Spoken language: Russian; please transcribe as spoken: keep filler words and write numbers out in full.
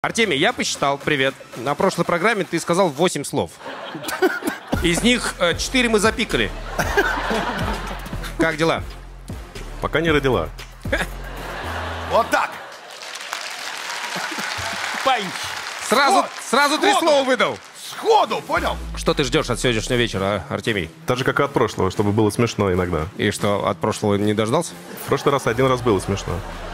Артемий, я посчитал, привет. На прошлой программе ты сказал восемь слов. Из них четыре мы запикали. Как дела? Пока не родила. Вот так. Пай. Сразу, сразу три Сходу. слова выдал. Сходу, понял? Что ты ждешь от сегодняшнего вечера, а, Артемий? Так же, как и от прошлого, чтобы было смешно иногда. И что, от прошлого не дождался? В прошлый раз один раз было смешно.